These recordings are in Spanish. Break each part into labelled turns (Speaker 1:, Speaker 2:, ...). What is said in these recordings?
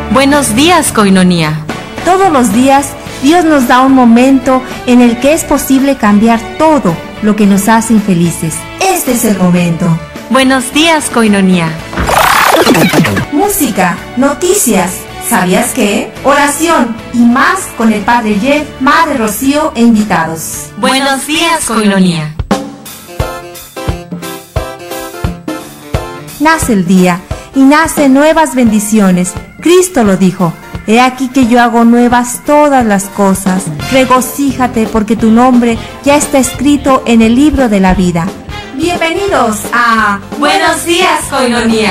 Speaker 1: Buenos días, Koinonía.
Speaker 2: Todos los días Dios nos da un momento en el que es posible cambiar todo lo que nos hace infelices. Este es el momento.
Speaker 1: Buenos días, Koinonía.
Speaker 2: Música, noticias, ¿sabías qué? Oración y más con el Padre Jeff, Madre Rocío e invitados.
Speaker 1: Buenos días, Koinonía.
Speaker 2: Nace el día y nacen nuevas bendiciones. Cristo lo dijo. He aquí que yo hago nuevas todas las cosas. Regocíjate porque tu nombre ya está escrito en el libro de la vida. Bienvenidos a
Speaker 1: Buenos días, Koinonía.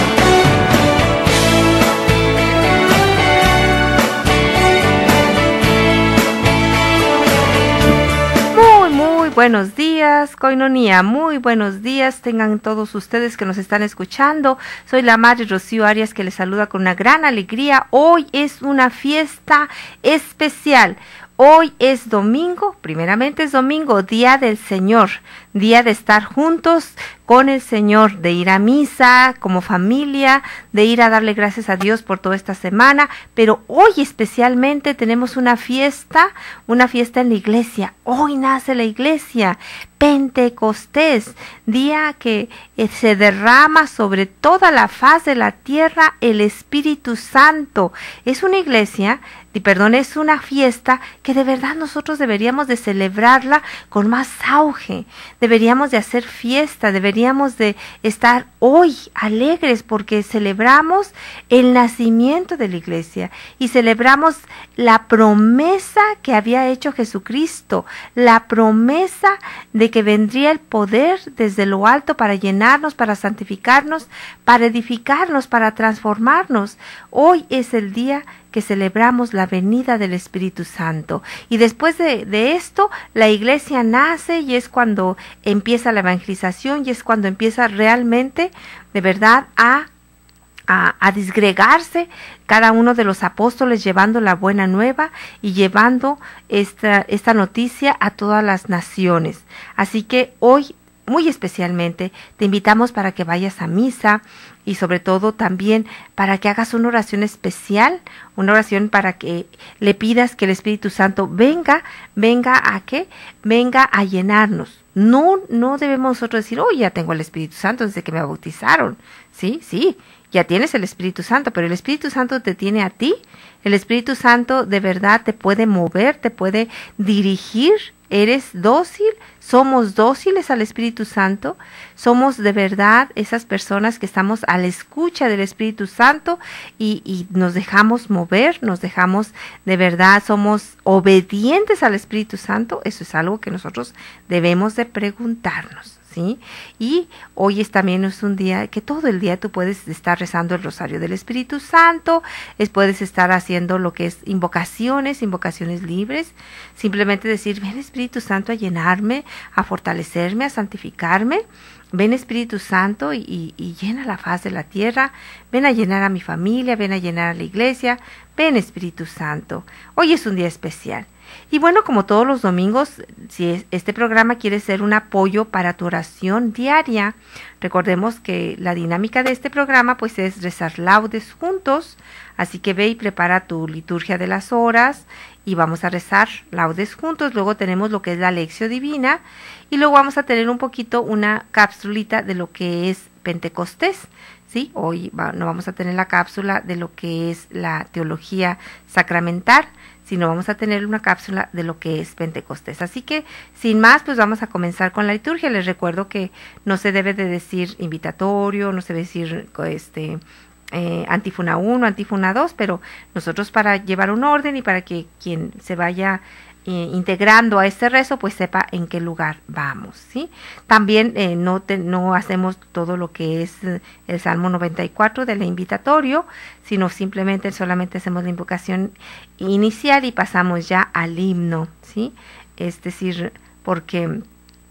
Speaker 3: Buenos días, Koinonía, muy buenos días tengan todos ustedes que nos están escuchando. Soy la Madre Rocío Arias que les saluda con una gran alegría. Hoy es una fiesta especial. Hoy es domingo, primeramente es domingo, Día del Señor, día de estar juntos con el Señor, de ir a misa como familia, de ir a darle gracias a Dios por toda esta semana, pero hoy especialmente tenemos una fiesta en la iglesia. Hoy nace la iglesia, Pentecostés, día que se derrama sobre toda la faz de la tierra el Espíritu Santo. Es una iglesia, es una fiesta que de verdad nosotros deberíamos de celebrarla con más auge, deberíamos de hacer fiesta, deberíamos de estar hoy alegres porque celebramos el nacimiento de la iglesia y celebramos la promesa que había hecho Jesucristo, la promesa de que vendría el poder desde lo alto para llenarnos, para santificarnos, para edificarnos, para transformarnos. Hoy es el día que celebramos la venida del Espíritu Santo. Y después de esto, la iglesia nace y es cuando empieza la evangelización y es cuando empieza realmente, de verdad, a disgregarse cada uno de los apóstoles llevando la buena nueva y llevando esta noticia a todas las naciones. Así que hoy, muy especialmente, te invitamos para que vayas a misa y sobre todo también para que hagas una oración especial, una oración para que le pidas que el Espíritu Santo venga ¿a qué? Venga a llenarnos. No debemos nosotros decir, oh, ya tengo el Espíritu Santo desde que me bautizaron. Sí, ya tienes el Espíritu Santo, pero el Espíritu Santo te tiene a ti. El Espíritu Santo de verdad te puede mover, te puede dirigir. ¿Eres dócil? ¿Somos dóciles al Espíritu Santo? ¿Somos de verdad esas personas que estamos a la escucha del Espíritu Santo y nos dejamos mover, nos dejamos de verdad, somos obedientes al Espíritu Santo? Eso es algo que nosotros debemos de preguntarnos. ¿Sí? Y hoy también es un día que todo el día tú puedes estar rezando el rosario del Espíritu Santo, puedes estar haciendo lo que es invocaciones libres, simplemente decir, ven Espíritu Santo a llenarme, a fortalecerme, a santificarme. Ven Espíritu Santo y llena la faz de la tierra, ven a llenar a mi familia, ven a llenar a la iglesia, ven Espíritu Santo. Hoy es un día especial. Y bueno, como todos los domingos, si este programa quiere ser un apoyo para tu oración diaria, recordemos que la dinámica de este programa pues es rezar laudes juntos, así que ve y prepara tu liturgia de las horas y vamos a rezar laudes juntos. Luego tenemos lo que es la lección divina y luego vamos a tener un poquito una cápsulita de lo que es Pentecostés. ¿Sí? Hoy no vamos a tener la cápsula de lo que es la teología sacramental, sino vamos a tener una cápsula de lo que es Pentecostés. Así que, sin más, pues vamos a comenzar con la liturgia. Les recuerdo que no se debe de decir invitatorio, no se debe decir antífona 1, antífona 2, pero nosotros para llevar un orden y para que quien se vaya integrando a este rezo, pues sepa en qué lugar vamos, ¿sí? También no hacemos todo lo que es el Salmo 94 del invitatorio, sino solamente hacemos la invocación inicial y pasamos ya al himno, ¿sí? Es decir, porque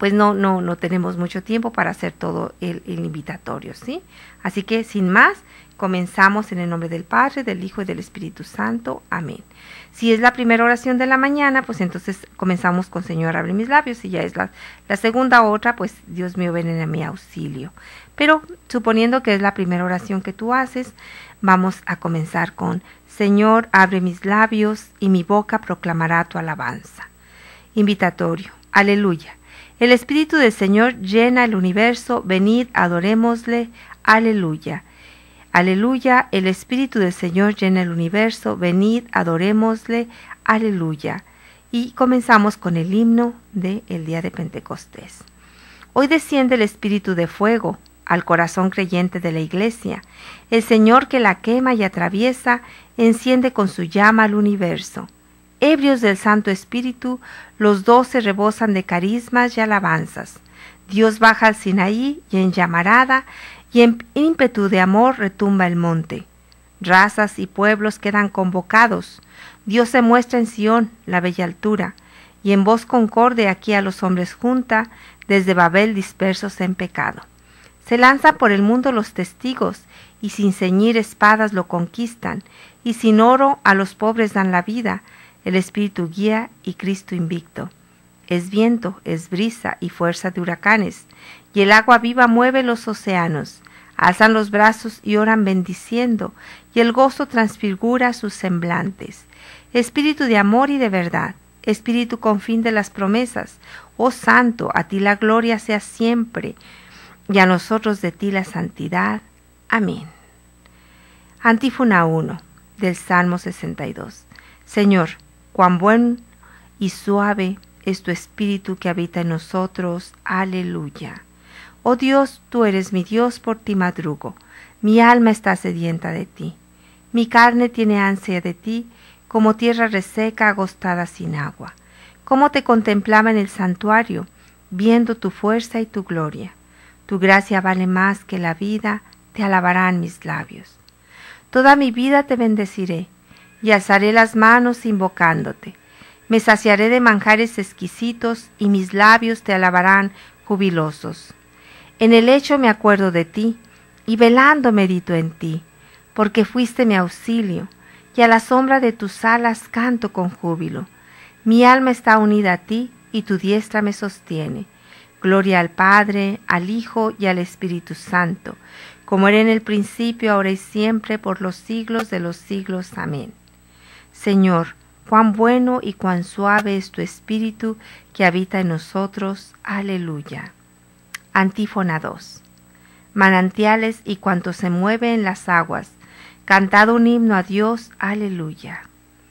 Speaker 3: pues no tenemos mucho tiempo para hacer todo el invitatorio, ¿sí? Así que sin más, comenzamos en el nombre del Padre, del Hijo y del Espíritu Santo. Amén. Si es la primera oración de la mañana, pues entonces comenzamos con Señor, abre mis labios. Si ya es la segunda otra, pues Dios mío, ven en mi auxilio. Pero suponiendo que es la primera oración que tú haces, vamos a comenzar con Señor, abre mis labios y mi boca proclamará tu alabanza. Invitatorio. Aleluya. El Espíritu del Señor llena el universo, venid, adorémosle. Aleluya. Aleluya, el Espíritu del Señor llena el universo, venid, adorémosle, aleluya. Y comenzamos con el himno del día de Pentecostés. Hoy desciende el Espíritu de fuego al corazón creyente de la Iglesia. El Señor que la quema y atraviesa, enciende con su llama al universo. Ebrios del Santo Espíritu, los 12 rebosan de carismas y alabanzas. Dios baja al Sinaí y en llamarada, y en ímpetu de amor retumba el monte. Razas y pueblos quedan convocados. Dios se muestra en Sión, la bella altura, y en voz concorde aquí a los hombres junta, desde Babel dispersos en pecado. Se lanzan por el mundo los testigos, y sin ceñir espadas lo conquistan, y sin oro a los pobres dan la vida, el Espíritu guía y Cristo invicto. Es viento, es brisa y fuerza de huracanes, y el agua viva mueve los océanos. Alzan los brazos y oran bendiciendo, y el gozo transfigura sus semblantes. Espíritu de amor y de verdad, Espíritu con fin de las promesas, oh Santo, a ti la gloria sea siempre, y a nosotros de ti la santidad. Amén. Antífona 1 del Salmo 62. Señor, cuán buen y suave es tu Espíritu que habita en nosotros. Aleluya. Oh Dios, tú eres mi Dios, por ti madrugo. Mi alma está sedienta de ti. Mi carne tiene ansia de ti, como tierra reseca agostada sin agua. Cómo te contemplaba en el santuario, viendo tu fuerza y tu gloria. Tu gracia vale más que la vida, te alabarán mis labios. Toda mi vida te bendeciré, y alzaré las manos invocándote. Me saciaré de manjares exquisitos, y mis labios te alabarán jubilosos. En el lecho me acuerdo de ti, y velando medito en ti, porque fuiste mi auxilio, y a la sombra de tus alas canto con júbilo. Mi alma está unida a ti, y tu diestra me sostiene. Gloria al Padre, al Hijo y al Espíritu Santo, como era en el principio, ahora y siempre, por los siglos de los siglos. Amén. Señor, cuán bueno y cuán suave es tu Espíritu que habita en nosotros. Aleluya. Antífona 2. Manantiales y cuanto se mueve en las aguas, cantad un himno a Dios. Aleluya.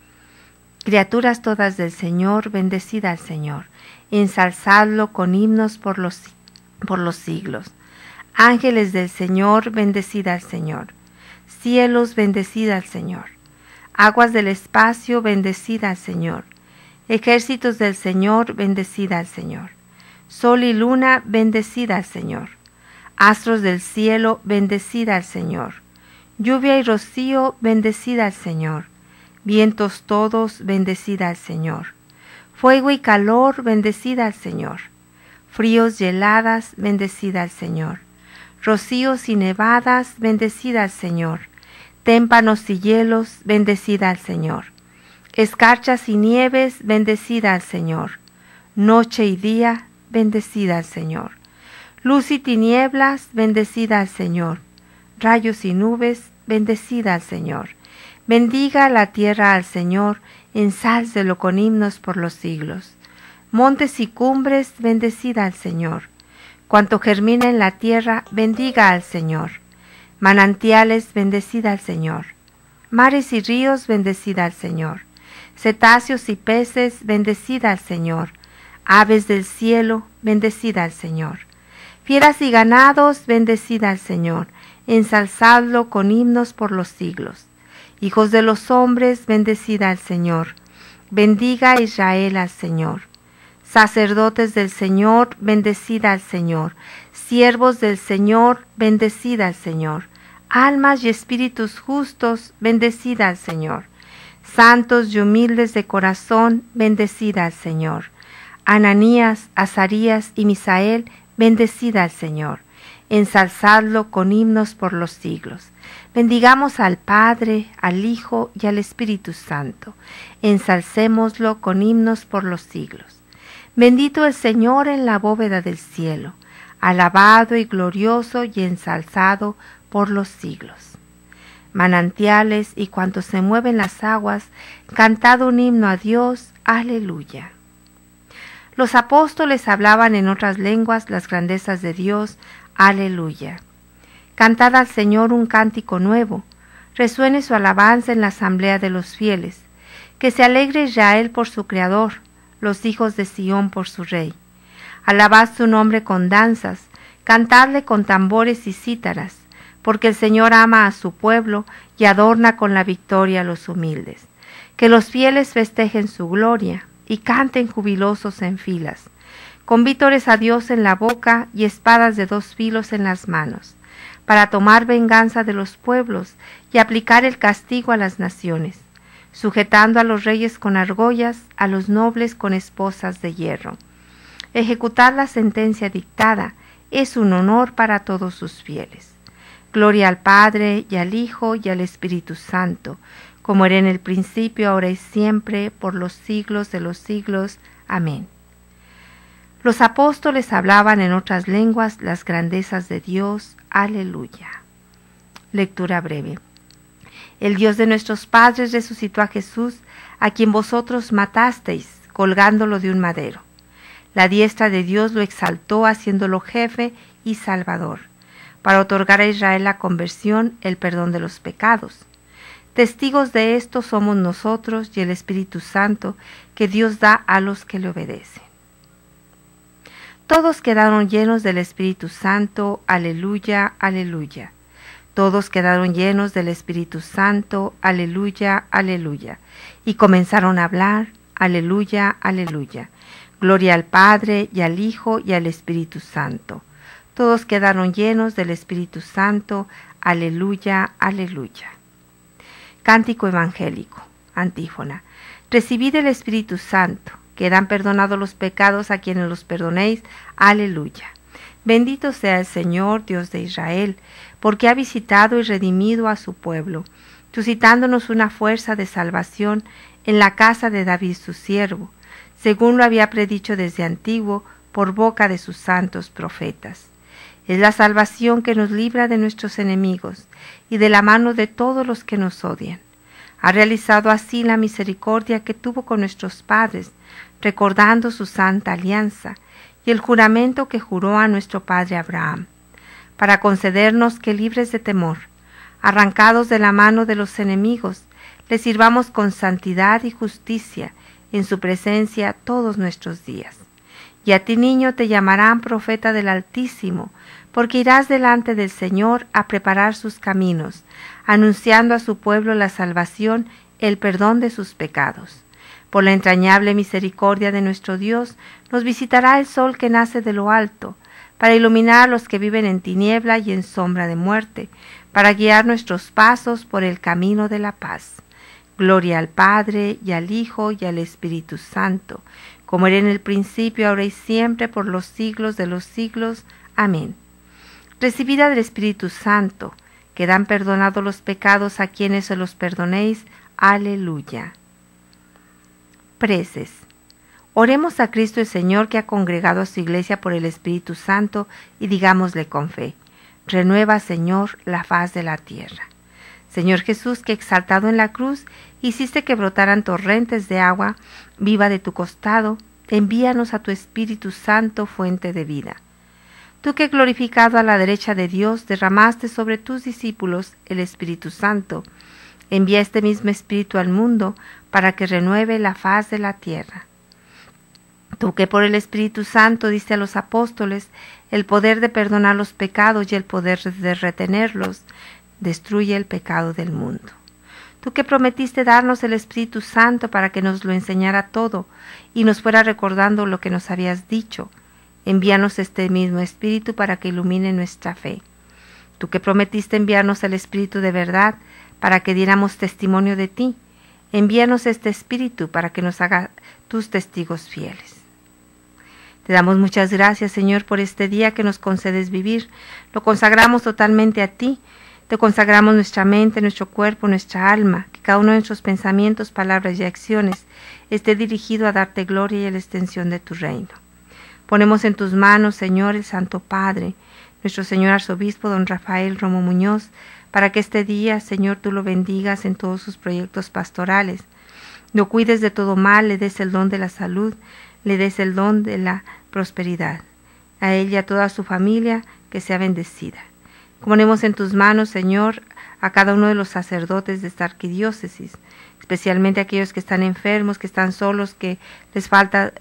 Speaker 3: Criaturas todas del Señor, bendecid al Señor, ensalzadlo con himnos por los siglos. Ángeles del Señor, bendecid al Señor. Cielos, bendecid al Señor. Aguas del espacio, bendecid al Señor. Ejércitos del Señor, bendecid al Señor. Sol y luna, bendecid al Señor. Astros del cielo, bendecid al Señor. Lluvia y rocío, bendecid al Señor. Vientos todos, bendecid al Señor. Fuego y calor, bendecid al Señor. Fríos y heladas, bendecid al Señor. Rocíos y nevadas, bendecid al Señor. Témpanos y hielos, bendecid al Señor. Escarchas y nieves, bendecid al Señor. Noche y día, bendecid al Señor. Luz y tinieblas, bendecid al Señor. Rayos y nubes, bendecid al Señor. Bendiga la tierra al Señor, ensálcelo con himnos por los siglos. Montes y cumbres, bendecid al Señor. Cuanto germina en la tierra, bendiga al Señor. Manantiales, bendecid al Señor. Mares y ríos, bendecid al Señor. Cetáceos y peces, bendecid al Señor. Aves del cielo, bendecid al Señor. Fieras y ganados, bendecid al Señor. Ensalzadlo con himnos por los siglos. Hijos de los hombres, bendecid al Señor. Bendiga a Israel al Señor. Sacerdotes del Señor, bendecid al Señor. Siervos del Señor, bendecid al Señor. Almas y espíritus justos, bendecid al Señor. Santos y humildes de corazón, bendecid al Señor. Ananías, Azarías y Misael, bendecid al Señor. Ensalzadlo con himnos por los siglos. Bendigamos al Padre, al Hijo y al Espíritu Santo. Ensalcémoslo con himnos por los siglos. Bendito el Señor en la bóveda del cielo, alabado y glorioso y ensalzado por los siglos. Manantiales y cuantos se mueven las aguas, cantad un himno a Dios, aleluya. Los apóstoles hablaban en otras lenguas las grandezas de Dios, aleluya. Cantad al Señor un cántico nuevo, resuene su alabanza en la asamblea de los fieles, que se alegre Israel por su Creador, los hijos de Sión por su Rey. Alabad su nombre con danzas, cantadle con tambores y cítaras, porque el Señor ama a su pueblo y adorna con la victoria a los humildes. Que los fieles festejen su gloria y canten jubilosos en filas, con vítores a Dios en la boca y espadas de 2 filos en las manos, para tomar venganza de los pueblos y aplicar el castigo a las naciones, sujetando a los reyes con argollas, a los nobles con esposas de hierro. Ejecutar la sentencia dictada es un honor para todos sus fieles. Gloria al Padre, y al Hijo, y al Espíritu Santo, como era en el principio, ahora y siempre, por los siglos de los siglos. Amén. Los apóstoles hablaban en otras lenguas las grandezas de Dios. Aleluya. Lectura breve. El Dios de nuestros padres resucitó a Jesús, a quien vosotros matasteis, colgándolo de un madero. La diestra de Dios lo exaltó, haciéndolo jefe y salvador, para otorgar a Israel la conversión, el perdón de los pecados. Testigos de esto somos nosotros y el Espíritu Santo que Dios da a los que le obedecen. Todos quedaron llenos del Espíritu Santo. Aleluya, aleluya. Todos quedaron llenos del Espíritu Santo. Aleluya, aleluya. Y comenzaron a hablar. Aleluya, aleluya. Gloria al Padre, y al Hijo, y al Espíritu Santo. Todos quedaron llenos del Espíritu Santo. Aleluya, aleluya. Cántico evangélico. Antífona. Recibid el Espíritu Santo. Quedan perdonados los pecados a quienes los perdonéis. Aleluya. Bendito sea el Señor, Dios de Israel, porque ha visitado y redimido a su pueblo, suscitándonos una fuerza de salvación en la casa de David su siervo, según lo había predicho desde antiguo por boca de sus santos profetas. Es la salvación que nos libra de nuestros enemigos y de la mano de todos los que nos odian. Ha realizado así la misericordia que tuvo con nuestros padres, recordando su santa alianza y el juramento que juró a nuestro padre Abraham, para concedernos que, libres de temor, arrancados de la mano de los enemigos, le sirvamos con santidad y justicia en su presencia todos nuestros días. Y a ti, niño, te llamarán profeta del Altísimo, porque irás delante del Señor a preparar sus caminos, anunciando a su pueblo la salvación, el perdón de sus pecados. Por la entrañable misericordia de nuestro Dios, nos visitará el sol que nace de lo alto, para iluminar a los que viven en tiniebla y en sombra de muerte, para guiar nuestros pasos por el camino de la paz. Gloria al Padre, y al Hijo, y al Espíritu Santo, como era en el principio, ahora y siempre, por los siglos de los siglos. Amén. Recibida del Espíritu Santo, quedan perdonados los pecados a quienes se los perdonéis. Aleluya. Preces. Oremos a Cristo el Señor, que ha congregado a su iglesia por el Espíritu Santo, y digámosle con fe: renueva, Señor, la faz de la tierra. Señor Jesús, que exaltado en la cruz hiciste que brotaran torrentes de agua viva de tu costado, envíanos a tu Espíritu Santo, fuente de vida. Tú que, glorificado a la derecha de Dios, derramaste sobre tus discípulos el Espíritu Santo, envía este mismo Espíritu al mundo para que renueve la faz de la tierra. Tú que por el Espíritu Santo diste a los apóstoles el poder de perdonar los pecados y el poder de retenerlos, destruye el pecado del mundo. Tú que prometiste darnos el Espíritu Santo para que nos lo enseñara todo y nos fuera recordando lo que nos habías dicho, envíanos este mismo Espíritu para que ilumine nuestra fe. Tú que prometiste enviarnos el Espíritu de verdad para que diéramos testimonio de ti, envíanos este Espíritu para que nos haga tus testigos fieles. Te damos muchas gracias, Señor, por este día que nos concedes vivir. Lo consagramos totalmente a ti. Te consagramos nuestra mente, nuestro cuerpo, nuestra alma, que cada uno de nuestros pensamientos, palabras y acciones esté dirigido a darte gloria y a la extensión de tu reino. Ponemos en tus manos, Señor, el Santo Padre, nuestro Señor Arzobispo, don Rafael Romo Muñoz, para que este día, Señor, tú lo bendigas en todos sus proyectos pastorales. Lo cuides de todo mal, le des el don de la salud, le des el don de la prosperidad. A él y a toda su familia, que sea bendecida. Ponemos en tus manos, Señor, a cada uno de los sacerdotes de esta arquidiócesis, especialmente a aquellos que están enfermos, que están solos, que les falta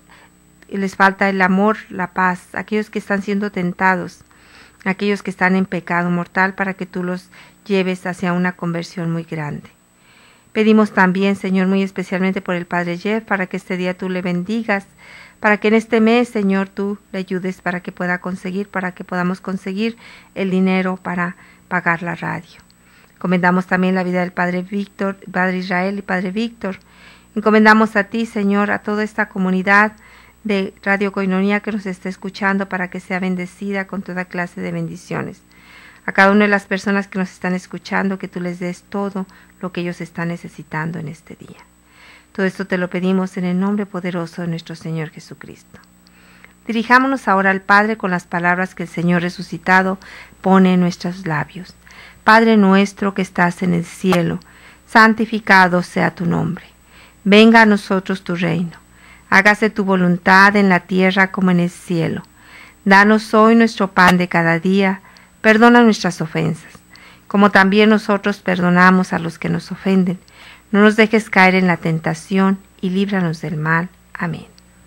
Speaker 3: el amor, la paz, aquellos que están siendo tentados, aquellos que están en pecado mortal, para que tú los lleves hacia una conversión muy grande. Pedimos también, Señor, muy especialmente por el Padre Jeff, para que este día tú le bendigas, para que en este mes, Señor, tú le ayudes para que podamos conseguir el dinero para pagar la radio. Encomendamos también la vida del Padre Víctor, Padre Israel y Padre Víctor. Encomendamos a ti, Señor, a toda esta comunidad de Radio Koinonia que nos está escuchando, para que sea bendecida con toda clase de bendiciones. A cada una de las personas que nos están escuchando, que tú les des todo lo que ellos están necesitando en este día. Todo esto te lo pedimos en el nombre poderoso de nuestro Señor Jesucristo. Dirijámonos ahora al Padre con las palabras que el Señor resucitado pone en nuestros labios. Padre nuestro que estás en el cielo, santificado sea tu nombre. Venga a nosotros tu reino. Hágase tu voluntad en la tierra como en el cielo. Danos hoy nuestro pan de cada día. Perdona nuestras ofensas, como también nosotros perdonamos a los que nos ofenden. No nos dejes caer en la tentación y líbranos del mal. Amén.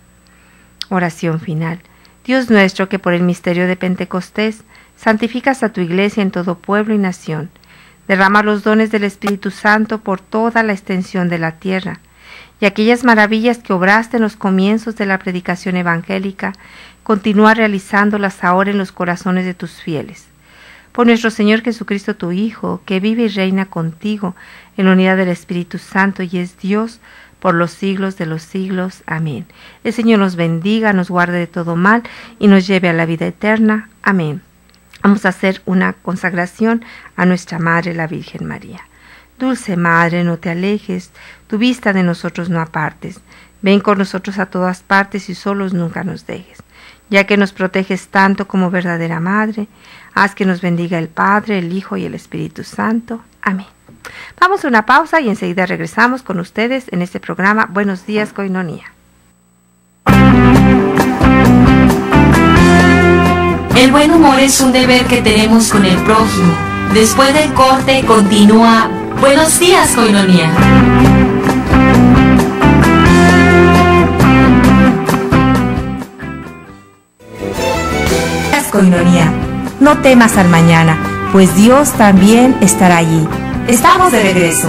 Speaker 3: Oración final. Dios nuestro, que por el misterio de Pentecostés santificas a tu iglesia en todo pueblo y nación, derrama los dones del Espíritu Santo por toda la extensión de la tierra, y aquellas maravillas que obraste en los comienzos de la predicación evangélica, continúa realizándolas ahora en los corazones de tus fieles. Por nuestro Señor Jesucristo, tu Hijo, que vive y reina contigo en la unidad del Espíritu Santo y es Dios por los siglos de los siglos. Amén. El Señor nos bendiga, nos guarde de todo mal y nos lleve a la vida eterna. Amén. Vamos a hacer una consagración a nuestra Madre, la Virgen María. Dulce Madre, no te alejes, tu vista de nosotros no apartes. Ven con nosotros a todas partes y solos nunca nos dejes. Ya que nos proteges tanto como verdadera Madre, haz que nos bendiga el Padre, el Hijo y el Espíritu Santo. Amén. Vamos a una pausa y enseguida regresamos con ustedes en este programa Buenos Días, Koinonia.
Speaker 1: El buen humor es un deber que tenemos con el prójimo. Después del corte continúa Buenos Días, Koinonia.
Speaker 2: Koinonia. No temas al mañana, pues Dios también estará allí. Estamos de regreso.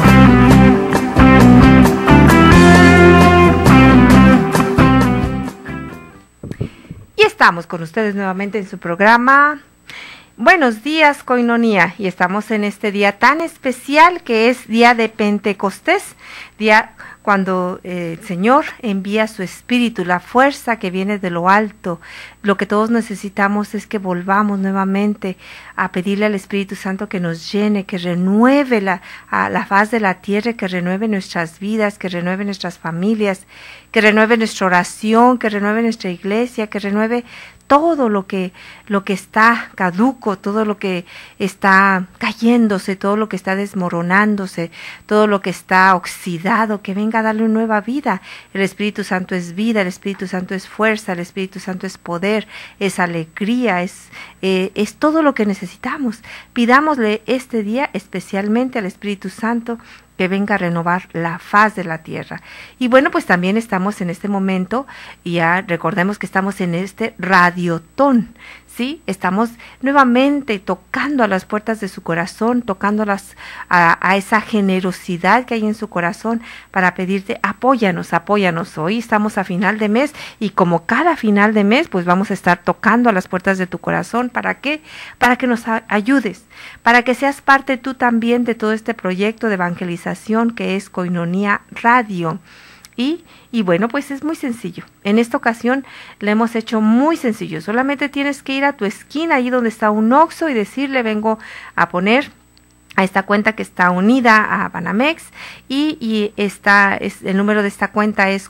Speaker 3: Y estamos con ustedes nuevamente en su programa Buenos Días, Koinonia. Y estamos en este día tan especial que es día de Pentecostés, día cuando el Señor envía su Espíritu, la fuerza que viene de lo alto. Lo que todos necesitamos es que volvamos nuevamente a pedirle al Espíritu Santo que nos llene, que renueve la faz de la tierra, que renueve nuestras vidas, que renueve nuestras familias, que renueve nuestra oración, que renueve nuestra iglesia, que renueve todo lo que está caduco, todo lo que está cayéndose, todo lo que está desmoronándose, todo lo que está oxidado, que venga a darle nueva vida. El Espíritu Santo es vida, el Espíritu Santo es fuerza, el Espíritu Santo es poder, es alegría, es todo lo que necesitamos. Pidámosle este día especialmente al Espíritu Santo que venga a renovar la faz de la tierra. Y bueno, pues también estamos en este momento, y ya recordemos que estamos en este radiotón, ¿sí? Estamos nuevamente tocando a las puertas de su corazón, tocándolas a esa generosidad que hay en su corazón para pedirte, apóyanos. Hoy estamos a final de mes y como cada final de mes, pues vamos a estar tocando a las puertas de tu corazón. ¿Para qué? Para que nos ayudes, para que seas parte tú también de todo este proyecto de evangelización que es Koinonia Radio. Y bueno, pues es muy sencillo. En esta ocasión le hemos hecho muy sencillo. Solamente tienes que ir a tu esquina, ahí donde está un Oxxo, y decirle: vengo a poner a esta cuenta que está unida a Banamex, y el número de esta cuenta es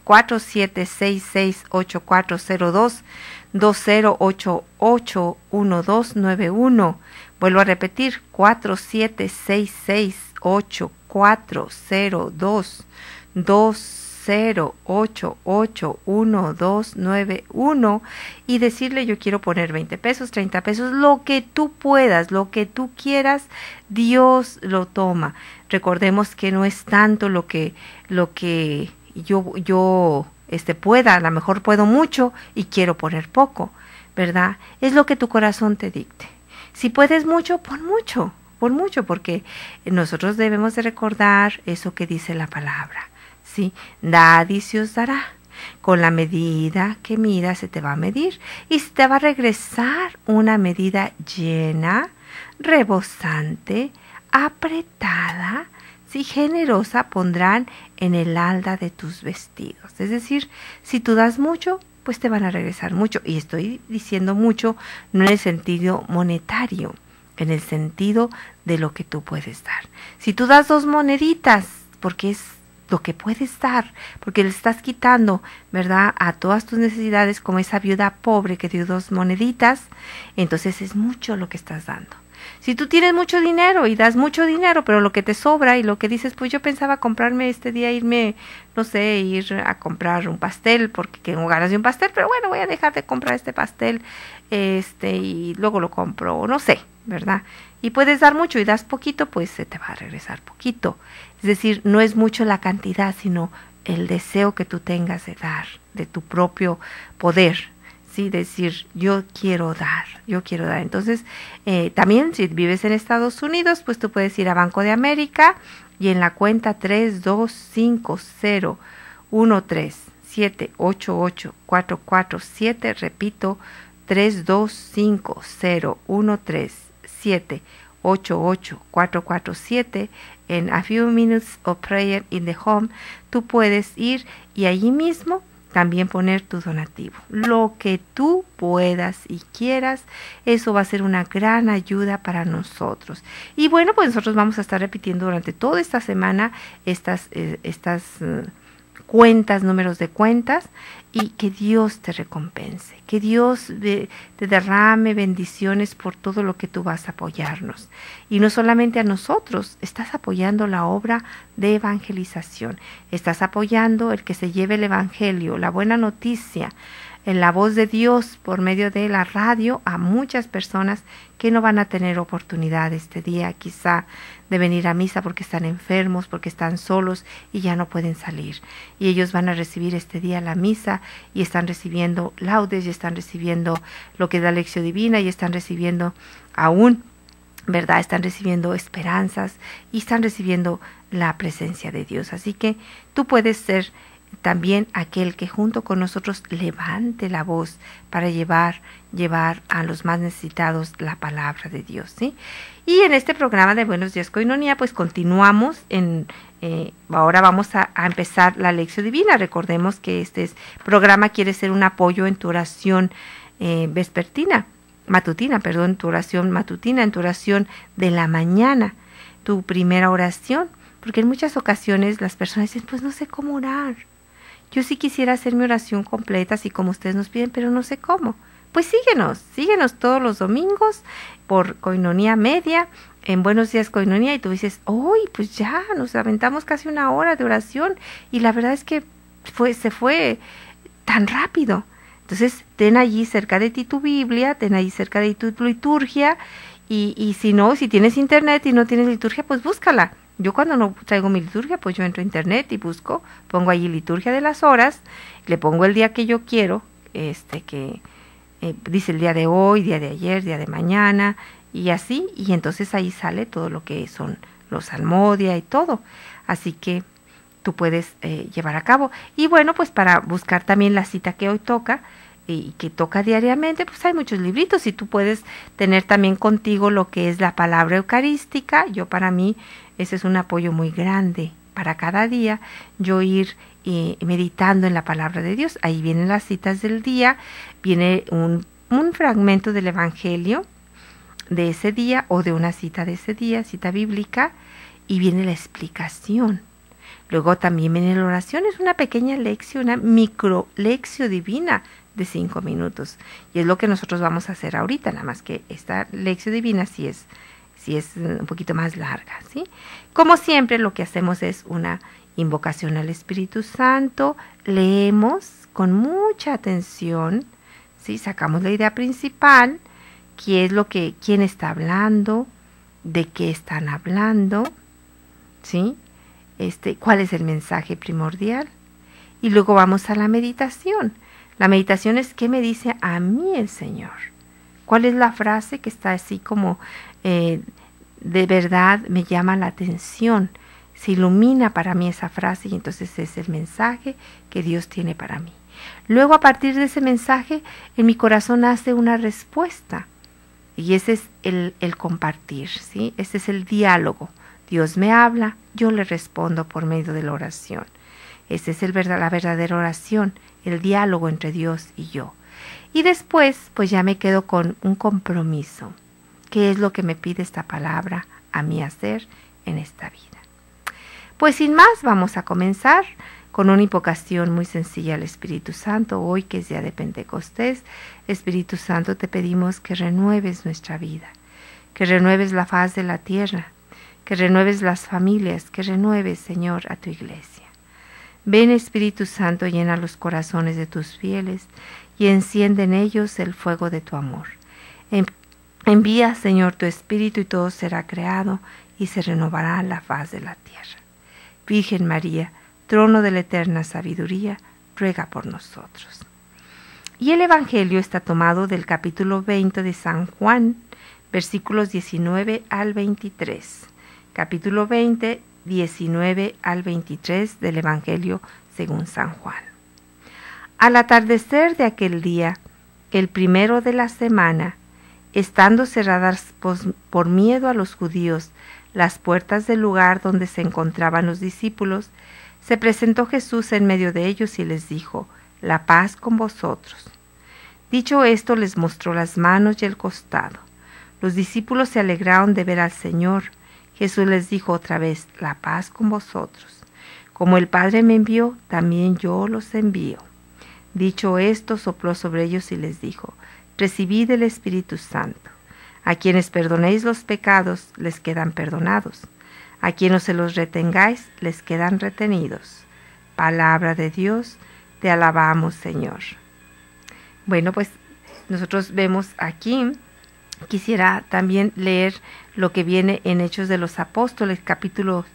Speaker 3: 47668402 20881291. Vuelvo a repetir: 47668402 20881291, y decirle: yo quiero poner 20 pesos, 30 pesos, lo que tú puedas, lo que tú quieras, Dios lo toma. Recordemos que no es tanto lo que yo pueda. A lo mejor puedo mucho y quiero poner poco, ¿verdad? Es lo que tu corazón te dicte. Si puedes mucho, pon mucho, porque nosotros debemos de recordar eso que dice la palabra. ¿Sí? Dad y se os dará. Con la medida que midas se te va a medir, y se te va a regresar una medida llena, rebosante, apretada, ¿sí? Generosa, pondrán en el halda de tus vestidos. Es decir, si tú das mucho, pues te van a regresar mucho. Y estoy diciendo mucho no en el sentido monetario, en el sentido de lo que tú puedes dar. Si tú das 2 moneditas, porque es lo que puedes dar, porque le estás quitando, ¿verdad?, a todas tus necesidades, como esa viuda pobre que dio 2 moneditas, entonces es mucho lo que estás dando. Si tú tienes mucho dinero y das mucho dinero, pero lo que te sobra y lo que dices: pues yo pensaba comprarme este día, ir a comprar un pastel porque tengo ganas de un pastel, pero bueno, voy a dejar de comprar este pastel, y luego lo compro, no sé, ¿verdad? Y puedes dar mucho y das poquito, pues se te va a regresar poquito. Es decir, no es mucho la cantidad, sino el deseo que tú tengas de dar, de tu propio poder, ¿sí? Decir: yo quiero dar. Entonces, también si vives en Estados Unidos, pues tú puedes ir a Banco de América, y en la cuenta 3250137884447, repito, 3250137884447, en A Few Minutes of Prayer in the Home, tú puedes ir y allí mismo también poner tu donativo. Lo que tú puedas y quieras, eso va a ser una gran ayuda para nosotros. Y bueno, pues nosotros vamos a estar repitiendo durante toda esta semana estas cuentas, números de cuentas, y que Dios te recompense, que Dios te derrame bendiciones por todo lo que tú vas a apoyarnos. Y no solamente a nosotros, estás apoyando la obra de evangelización, estás apoyando el que se lleve el evangelio, la buena noticia, en la voz de Dios por medio de la radio a muchas personas que no van a tener oportunidad este día quizá de venir a misa porque están enfermos, porque están solos y ya no pueden salir. Y ellos van a recibir este día la misa y están recibiendo laudes, y están recibiendo lo que es la lección divina, y están recibiendo aún, ¿verdad? Están recibiendo esperanzas y están recibiendo la presencia de Dios. Así que tú puedes ser también aquel que junto con nosotros levante la voz para llevar a los más necesitados la palabra de Dios, ¿sí? Y en este programa de Buenos Días Coinonía, pues continuamos ahora vamos a empezar la lección divina. Recordemos que este programa quiere ser un apoyo en tu oración matutina, en tu oración matutina, en tu oración de la mañana, tu primera oración, porque en muchas ocasiones las personas dicen: pues no sé cómo orar. Yo sí quisiera hacer mi oración completa, así como ustedes nos piden, pero no sé cómo. Pues síguenos todos los domingos por Coinonía Media, en Buenos Días Coinonía, y tú dices: ¡uy, pues ya nos aventamos casi 1 hora de oración! Y la verdad es que se fue tan rápido. Entonces, ten allí cerca de ti tu Biblia, ten allí cerca de ti tu liturgia, y si tienes internet y no tienes liturgia, pues búscala. Yo cuando no traigo mi liturgia, pues yo entro a internet y busco, pongo allí liturgia de las horas, le pongo el día que yo quiero, que dice el día de hoy, día de ayer, día de mañana, y así, y entonces ahí sale todo lo que son los salmodia y todo. Así que tú puedes llevar a cabo. Y bueno, pues para buscar también la cita que hoy toca, y que toca diariamente, pues hay muchos libritos, y tú puedes tener también contigo lo que es la palabra eucarística. Para mí ese es un apoyo muy grande para cada día yo ir meditando en la palabra de Dios. Ahí vienen las citas del día, viene un fragmento del Evangelio de ese día o de una cita de ese día, cita bíblica, y viene la explicación. Luego también viene la oración, es una pequeña lección, una micro lección divina de 5 minutos. Y es lo que nosotros vamos a hacer ahorita, nada más que esta lección divina sí es un poquito más larga, ¿sí? Como siempre, lo que hacemos es una invocación al Espíritu Santo, leemos con mucha atención, ¿sí? Sacamos la idea principal, quién está hablando, de qué están hablando, ¿sí? ¿Cuál es el mensaje primordial? Y luego vamos a la meditación. La meditación es ¿qué me dice a mí el Señor? ¿Cuál es la frase que está así como de verdad me llama la atención? Se ilumina para mí esa frase y entonces es el mensaje que Dios tiene para mí. Luego a partir de ese mensaje en mi corazón nace una respuesta y ese es el compartir, ¿sí? Ese es el diálogo. Dios me habla, yo le respondo por medio de la oración. Esa es la verdadera oración, el diálogo entre Dios y yo. Y después, pues ya me quedo con un compromiso. ¿Qué es lo que me pide esta palabra a mí hacer en esta vida? Pues sin más, vamos a comenzar con una invocación muy sencilla al Espíritu Santo. Hoy que es día de Pentecostés, Espíritu Santo, te pedimos que renueves nuestra vida, que renueves la faz de la tierra, que renueves las familias, que renueves, Señor, a tu iglesia. Ven, Espíritu Santo, llena los corazones de tus fieles y enciende en ellos el fuego de tu amor. Envía, Señor, tu Espíritu y todo será creado y se renovará la faz de la tierra. Virgen María, trono de la eterna sabiduría, ruega por nosotros. Y el Evangelio está tomado del capítulo 20 de San Juan, versículos 19 al 23. Capítulo 20, 19 al 23 del Evangelio según San Juan. Al atardecer de aquel día, el primero de la semana, estando cerradas por miedo a los judíos las puertas del lugar donde se encontraban los discípulos, se presentó Jesús en medio de ellos y les dijo: la paz con vosotros. Dicho esto, les mostró las manos y el costado. Los discípulos se alegraron de ver al Señor. Jesús les dijo otra vez: la paz con vosotros. Como el Padre me envió, también yo los envío. Dicho esto, sopló sobre ellos y les dijo: recibid el Espíritu Santo. A quienes perdonéis los pecados, les quedan perdonados. A quienes se los retengáis, les quedan retenidos. Palabra de Dios, te alabamos, Señor. Bueno, pues nosotros vemos aquí, quisiera también leer lo que viene en Hechos de los Apóstoles, capítulo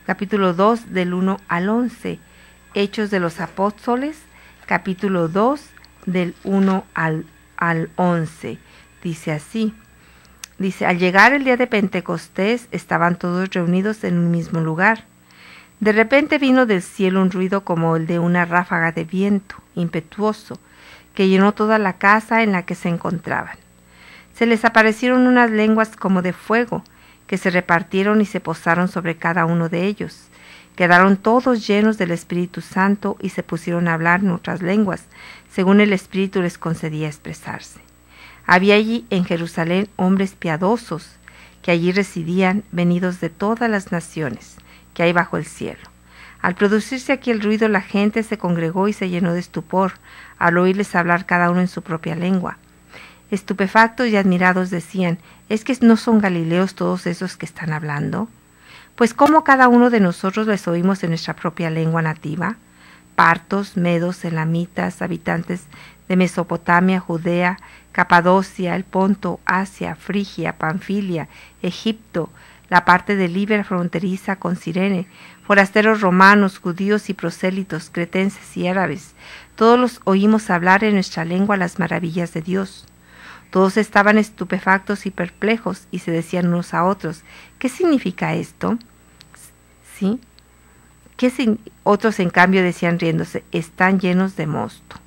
Speaker 3: 2, del 1 al 11. Hechos de los Apóstoles, capítulo 2, del 1 al 11. Dice así. Dice: al llegar el día de Pentecostés, estaban todos reunidos en un mismo lugar. De repente vino del cielo un ruido como el de una ráfaga de viento impetuoso, que llenó toda la casa en la que se encontraban. Se les aparecieron unas lenguas como de fuego, que se repartieron y se posaron sobre cada uno de ellos. Quedaron todos llenos del Espíritu Santo y se pusieron a hablar en otras lenguas, según el Espíritu les concedía expresarse. Había allí en Jerusalén hombres piadosos, que allí residían, venidos de todas las naciones que hay bajo el cielo. Al producirse aquí el ruido, la gente se congregó y se llenó de estupor, al oírles hablar cada uno en su propia lengua. Estupefactos y admirados decían: ¿es que no son galileos todos esos que están hablando? Pues ¿cómo cada uno de nosotros les oímos en nuestra propia lengua nativa? Partos, medos, elamitas, habitantes de Mesopotamia, Judea, Capadocia, el Ponto, Asia, Frigia, Panfilia, Egipto, la parte de Libia fronteriza con Cirene, forasteros romanos, judíos y prosélitos, cretenses y árabes, todos los oímos hablar en nuestra lengua las maravillas de Dios. Todos estaban estupefactos y perplejos y se decían unos a otros: ¿qué significa esto? ¿Sí? Otros en cambio decían riéndose: están llenos de mosto.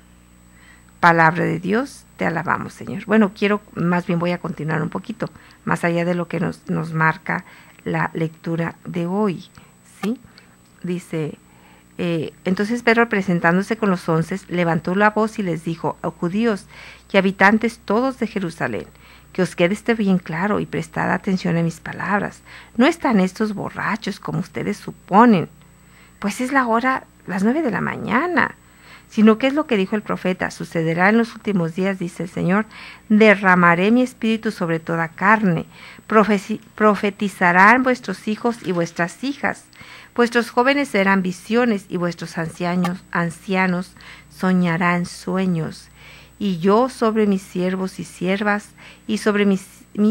Speaker 3: Palabra de Dios, te alabamos, Señor. Bueno, voy a continuar un poquito, más allá de lo que nos marca la lectura de hoy, ¿sí? dice, entonces Pedro, presentándose con los 11, levantó la voz y les dijo: oh, judíos y habitantes todos de Jerusalén, que os quede este bien claro y prestad atención a mis palabras. No están estos borrachos como ustedes suponen, pues es la hora, las 9 de la mañana. Sino que es lo que dijo el profeta: sucederá en los últimos días, dice el Señor, derramaré mi espíritu sobre toda carne, profetizarán vuestros hijos y vuestras hijas, vuestros jóvenes verán visiones y vuestros ancianos soñarán sueños. Y yo sobre mis siervos y siervas y sobre mis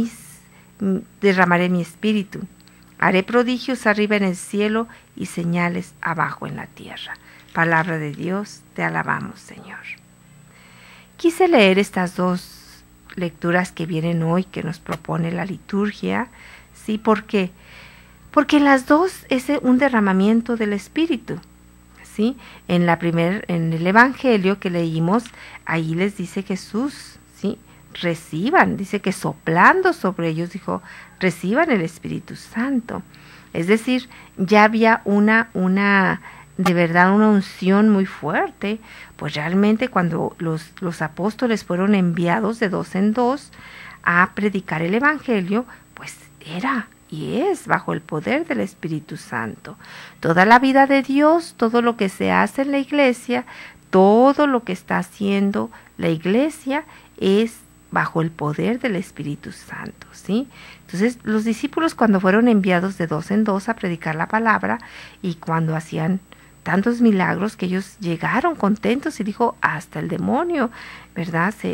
Speaker 3: derramaré mi espíritu. Haré prodigios arriba en el cielo y señales abajo en la tierra. Palabra de Dios, te alabamos, Señor. Quise leer estas dos lecturas que vienen hoy, que nos propone la liturgia. ¿Sí? ¿Por qué? Porque en las dos es un derramamiento del Espíritu. ¿Sí? En el Evangelio que leímos, ahí les dice Jesús, ¿sí? Reciban, dice que soplando sobre ellos, dijo, reciban el Espíritu Santo. Es decir, ya había de verdad una unción muy fuerte, pues realmente cuando los apóstoles fueron enviados de 2 en 2 a predicar el Evangelio, pues era y es bajo el poder del Espíritu Santo. Toda la vida de Dios, todo lo que se hace en la iglesia, todo lo que está haciendo la iglesia es bajo el poder del Espíritu Santo, ¿sí? Entonces, los discípulos cuando fueron enviados de 2 en 2 a predicar la palabra y cuando hacían tantos milagros, que ellos llegaron contentos y dijo, hasta el demonio, ¿verdad? Se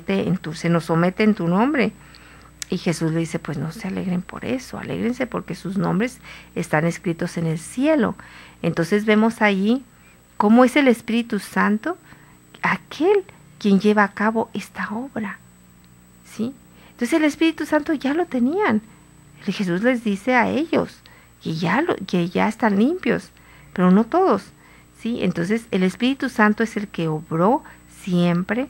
Speaker 3: nos somete en tu nombre. Y Jesús le dice, pues no se alegren por eso, alégrense porque sus nombres están escritos en el cielo. Entonces vemos allí cómo es el Espíritu Santo, aquel quien lleva a cabo esta obra, ¿sí? Entonces el Espíritu Santo ya lo tenían. Jesús les dice a ellos que ya están limpios, pero no todos, ¿sí? Entonces el Espíritu Santo es el que obró siempre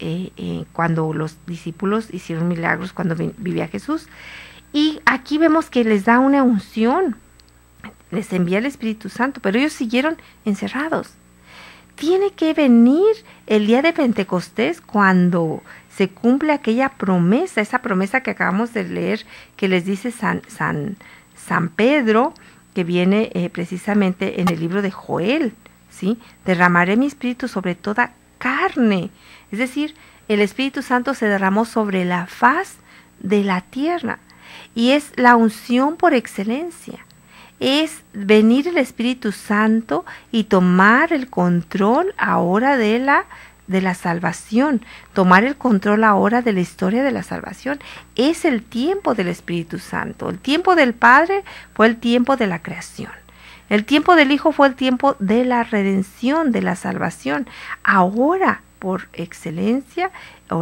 Speaker 3: cuando los discípulos hicieron milagros, cuando vivía Jesús. Y aquí vemos que les da una unción, les envía el Espíritu Santo, pero ellos siguieron encerrados. Tiene que venir el día de Pentecostés cuando se cumple aquella promesa, esa promesa que acabamos de leer, que les dice San Pedro, que viene precisamente en el libro de Joel, ¿sí? Derramaré mi espíritu sobre toda carne. Es decir, el Espíritu Santo se derramó sobre la faz de la tierra y es la unción por excelencia. Es venir el Espíritu Santo y tomar el control ahora de la salvación, tomar el control ahora de la historia de la salvación. Es el tiempo del Espíritu Santo. El tiempo del Padre fue el tiempo de la creación. El tiempo del Hijo fue el tiempo de la redención, de la salvación. Ahora, por excelencia,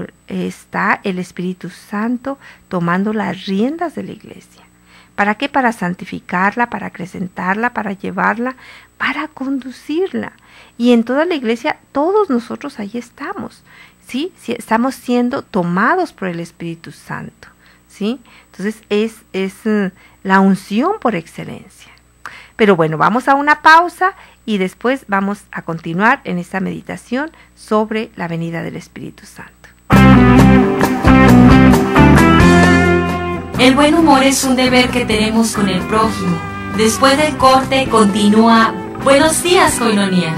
Speaker 3: está el Espíritu Santo tomando las riendas de la iglesia. ¿Para qué? Para santificarla, para acrecentarla, para llevarla, para conducirla. Y en toda la iglesia, todos nosotros ahí estamos, ¿sí? Estamos siendo tomados por el Espíritu Santo, ¿sí? Entonces es la unción por excelencia. Pero bueno, vamos a una pausa y después vamos a continuar en esta meditación sobre la venida del Espíritu Santo.
Speaker 1: El buen humor es un deber que tenemos con el prójimo. Después del corte continúa Buenos días, Koinonia.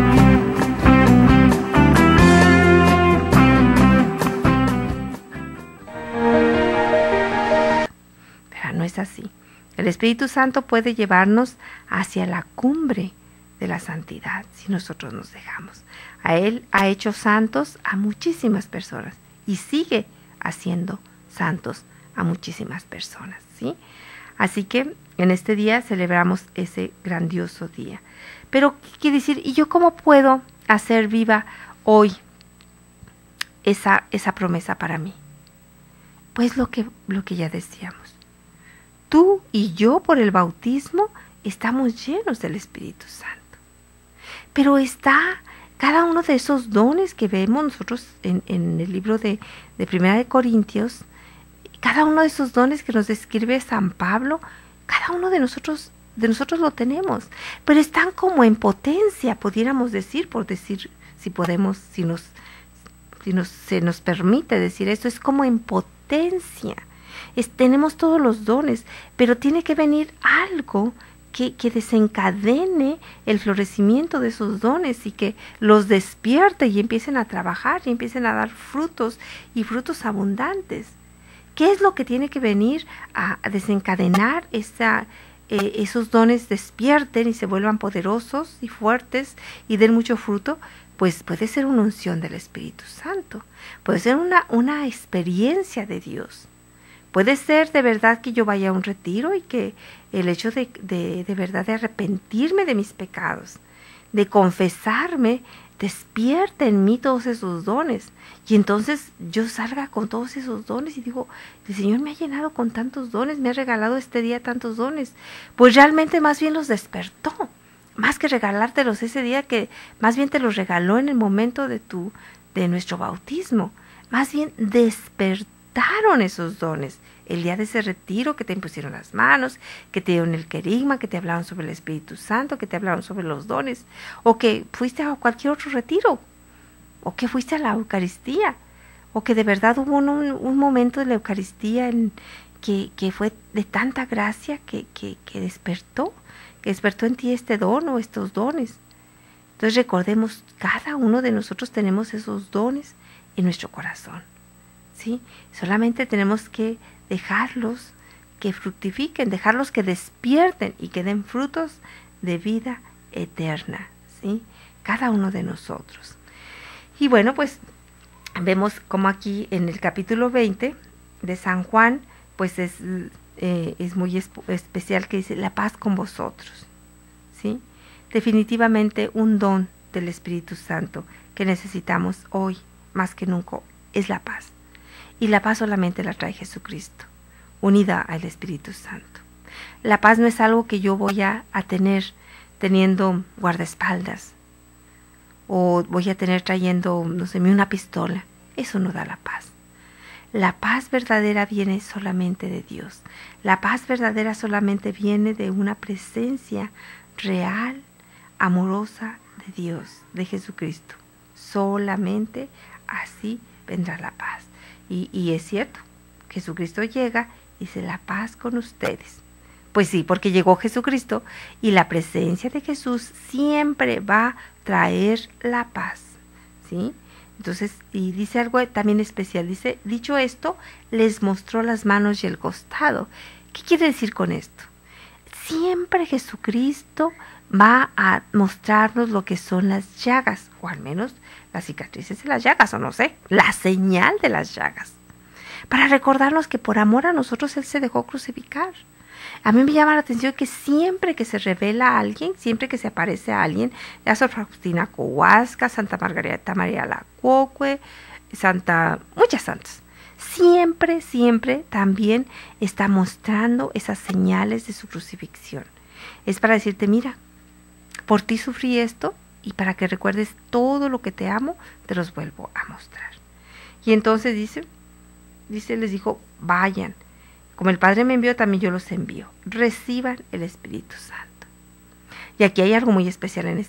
Speaker 3: Pero no es así. El Espíritu Santo puede llevarnos hacia la cumbre de la santidad si nosotros nos dejamos. A Él ha hecho santos a muchísimas personas y sigue haciendo santos a muchísimas personas, ¿sí? Así que en este día celebramos ese grandioso día. Pero, ¿qué quiere decir? ¿Y yo cómo puedo hacer viva hoy esa promesa para mí? Pues lo que ya decíamos. Tú y yo por el bautismo estamos llenos del Espíritu Santo. Pero está cada uno de esos dones que vemos nosotros en el libro de Primera de Corintios, cada uno de esos dones que nos describe San Pablo, cada uno de nosotros de nosotros lo tenemos, pero están como en potencia, pudiéramos decir, por decir, si podemos, se nos permite decir esto, es como en potencia. Tenemos todos los dones, pero tiene que venir algo que desencadene el florecimiento de esos dones y que los despierte y empiecen a trabajar y empiecen a dar frutos y frutos abundantes. ¿Qué es lo que tiene que venir a desencadenar esos dones despierten y se vuelvan poderosos y fuertes y den mucho fruto? Pues puede ser una unción del Espíritu Santo, puede ser una experiencia de Dios. Puede ser de verdad que yo vaya a un retiro y que el hecho de verdad de arrepentirme de mis pecados, de confesarme, despierte en mí todos esos dones. Y entonces yo salga con todos esos dones y digo, el Señor me ha llenado con tantos dones, me ha regalado este día tantos dones. Pues realmente más bien los despertó, más que regalártelos ese día, que más bien te los regaló en el momento de nuestro bautismo. Más bien despertaron esos dones el día de ese retiro, que te impusieron las manos, que te dieron el querigma, que te hablaron sobre el Espíritu Santo, que te hablaron sobre los dones, o que fuiste a cualquier otro retiro, o que fuiste a la Eucaristía, o que de verdad hubo un momento de la Eucaristía que fue de tanta gracia que despertó en ti este don o estos dones. Entonces recordemos, cada uno de nosotros tenemos esos dones en nuestro corazón, ¿sí? Solamente tenemos que dejarlos que fructifiquen, dejarlos que despierten y que den frutos de vida eterna, ¿sí? Cada uno de nosotros. Y bueno, pues vemos como aquí en el capítulo 20 de San Juan, pues es muy especial, que dice la paz con vosotros, ¿sí? Definitivamente un don del Espíritu Santo que necesitamos hoy más que nunca es la paz. Y la paz solamente la trae Jesucristo, unida al Espíritu Santo. La paz no es algo que yo voy a tener teniendo guardaespaldas, o voy a tener trayendo, no sé, una pistola. Eso no da la paz. La paz verdadera viene solamente de Dios. La paz verdadera solamente viene de una presencia real, amorosa de Dios, de Jesucristo. Solamente así vendrá la paz. Y es cierto, Jesucristo llega y dice la paz con ustedes. Pues sí, porque llegó Jesucristo y la presencia de Jesús siempre va a traer la paz, ¿sí? Entonces, y dice algo también especial, dice, dicho esto, les mostró las manos y el costado. ¿Qué quiere decir con esto? Siempre Jesucristo va a mostrarnos lo que son las llagas, o al menos las cicatrices de las llagas, o no sé, la señal de las llagas, para recordarnos que por amor a nosotros Él se dejó crucificar. A mí me llama la atención que siempre que se revela a alguien, siempre que se aparece a alguien, ya Sor Faustina Kowalska, Santa Margarita María Alacoque, muchas santas, siempre también está mostrando esas señales de su crucifixión. Es para decirte, mira, por ti sufrí esto, y para que recuerdes todo lo que te amo, te los vuelvo a mostrar. Y entonces les dijo, vayan. Como el Padre me envió, también yo los envío. Reciban el Espíritu Santo. Y aquí hay algo muy especial en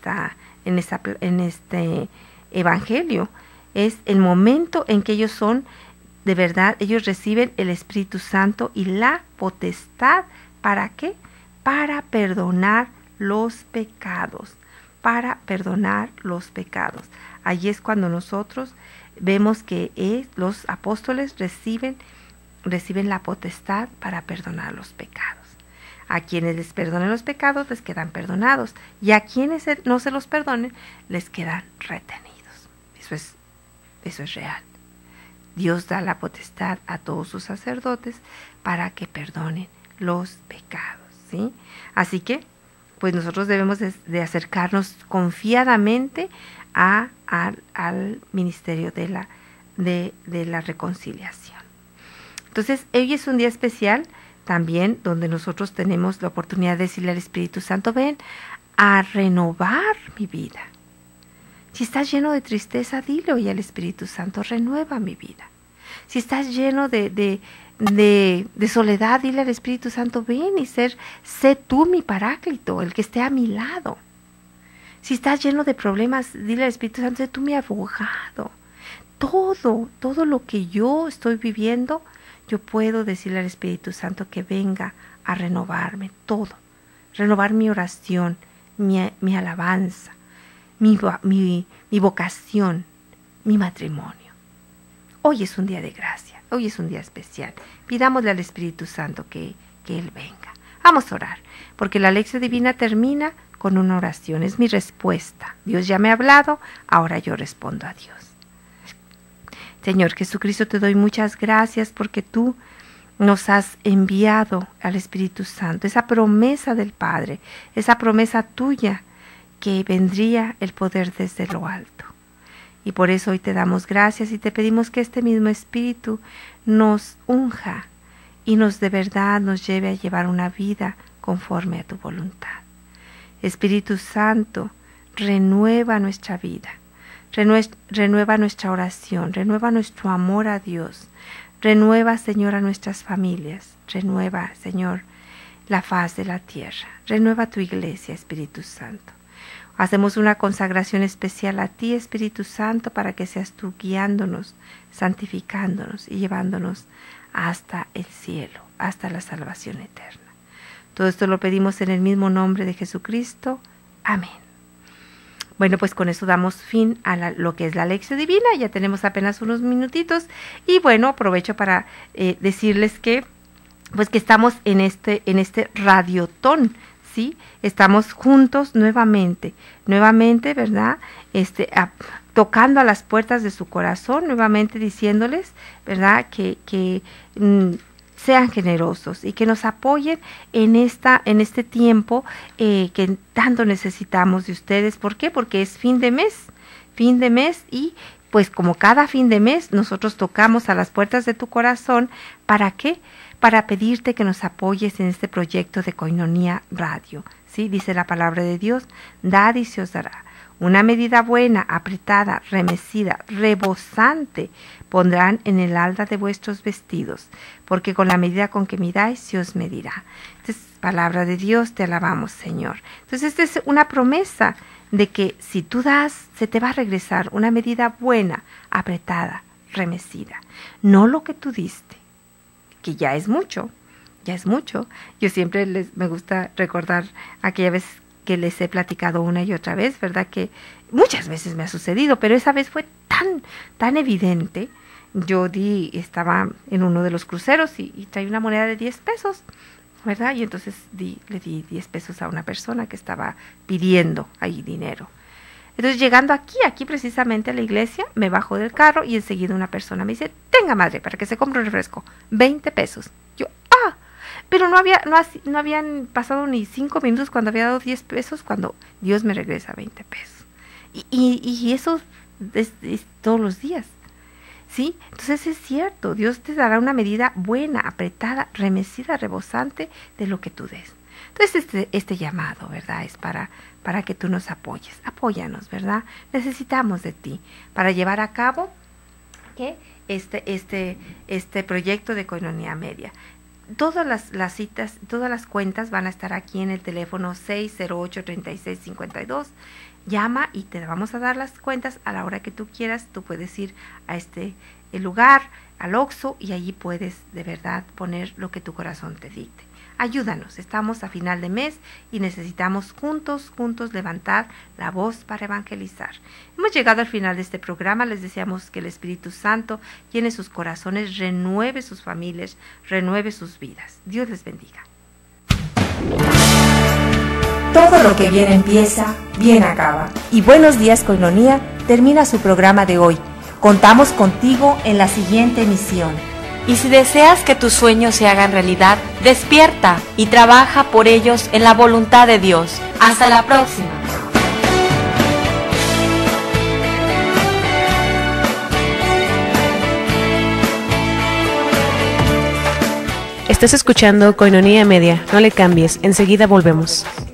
Speaker 3: este evangelio. Es el momento en que ellos son, de verdad, ellos reciben el Espíritu Santo y la potestad. ¿Para qué? Para perdonar los pecados. Para perdonar los pecados. Allí es cuando nosotros vemos que los apóstoles reciben la potestad para perdonar los pecados. A quienes les perdonen los pecados les quedan perdonados, y a quienes no se los perdonen les quedan retenidos. Eso es real. Dios da la potestad a todos sus sacerdotes para que perdonen los pecados, ¿sí? Así que pues nosotros debemos de acercarnos confiadamente al ministerio de la reconciliación. Entonces, hoy es un día especial también donde nosotros tenemos la oportunidad de decirle al Espíritu Santo, ven a renovar mi vida. Si estás lleno de tristeza, dile hoy al Espíritu Santo, renueva mi vida. Si estás lleno de soledad, dile al Espíritu Santo, ven y sé tú mi paráclito, el que esté a mi lado. Si estás lleno de problemas, dile al Espíritu Santo, sé tú mi abogado. Todo lo que yo estoy viviendo, yo puedo decirle al Espíritu Santo que venga a renovarme todo. Renovar mi oración, mi alabanza, mi vocación, mi matrimonio. Hoy es un día de gracia, hoy es un día especial. Pidámosle al Espíritu Santo que Él venga. Vamos a orar, porque la lección divina termina con una oración. Es mi respuesta. Dios ya me ha hablado, ahora yo respondo a Dios. Señor Jesucristo, te doy muchas gracias porque tú nos has enviado al Espíritu Santo, esa promesa del Padre, esa promesa tuya que vendría el poder desde lo alto. Y por eso hoy te damos gracias y te pedimos que este mismo Espíritu nos unja y de verdad nos lleve a llevar una vida conforme a tu voluntad. Espíritu Santo, renueva nuestra vida. Renueva nuestra oración, renueva nuestro amor a Dios, renueva, Señor, a nuestras familias, renueva, Señor, la faz de la tierra, renueva tu iglesia, Espíritu Santo. Hacemos una consagración especial a ti, Espíritu Santo, para que seas tú guiándonos, santificándonos y llevándonos hasta el cielo, hasta la salvación eterna. Todo esto lo pedimos en el mismo nombre de Jesucristo. Amén. Bueno, pues con eso damos fin a lo que es la lección divina. Ya tenemos apenas unos minutitos. Y bueno, aprovecho para decirles que estamos en este radiotón, ¿sí? Estamos juntos nuevamente, ¿verdad? Tocando a las puertas de su corazón, nuevamente diciéndoles, ¿verdad? Que sean generosos y que nos apoyen en este tiempo que tanto necesitamos de ustedes. ¿Por qué? Porque es fin de mes y pues como cada fin de mes nosotros tocamos a las puertas de tu corazón. ¿Para qué? Para pedirte que nos apoyes en este proyecto de Koinonia Radio. ¿Sí? Dice la palabra de Dios, dad y se os dará. Una medida buena, apretada, remecida, rebosante, pondrán en el alda de vuestros vestidos, porque con la medida con que midáis se os medirá. Entonces, palabra de Dios, te alabamos, Señor. Entonces, esta es una promesa de que si tú das, se te va a regresar una medida buena, apretada, remecida. No lo que tú diste, que ya es mucho. Yo siempre me gusta recordar aquella vez que les he platicado una y otra vez, ¿verdad? Que muchas veces me ha sucedido, pero esa vez fue tan evidente. Yo estaba en uno de los cruceros y traía una moneda de 10 pesos, ¿verdad? Y entonces le di 10 pesos a una persona que estaba pidiendo ahí dinero. Entonces llegando aquí precisamente a la iglesia, me bajo del carro y enseguida una persona me dice, tenga madre, para que se compre un refresco, 20 pesos. Yo, pero no habían pasado ni 5 minutos cuando había dado 10 pesos, cuando Dios me regresa 20 pesos. Y eso es todos los días, ¿sí? Entonces es cierto, Dios te dará una medida buena, apretada, remecida, rebosante de lo que tú des. Entonces este llamado, ¿verdad? Es para que tú nos apoyes. Apóyanos, ¿verdad? Necesitamos de ti para llevar a cabo este proyecto de Koinonia Media. Todas las citas, todas las cuentas van a estar aquí en el teléfono 608-3652. Llama y te vamos a dar las cuentas a la hora que tú quieras. Tú puedes ir a el lugar, al Oxxo, y allí puedes de verdad poner lo que tu corazón te dicte. Ayúdanos, estamos a final de mes y necesitamos juntos levantar la voz para evangelizar. Hemos llegado al final de este programa. Les deseamos que el Espíritu Santo llene sus corazones, renueve sus familias, renueve sus vidas. Dios les bendiga.
Speaker 2: Todo lo que bien empieza, bien acaba. Y Buenos Días Koinonia termina su programa de hoy. Contamos contigo en la siguiente emisión.
Speaker 1: Y si deseas que tus sueños se hagan realidad, despierta y trabaja por ellos en la voluntad de Dios. Hasta la próxima.
Speaker 4: Estás escuchando Koinonia Media. No le cambies, enseguida volvemos.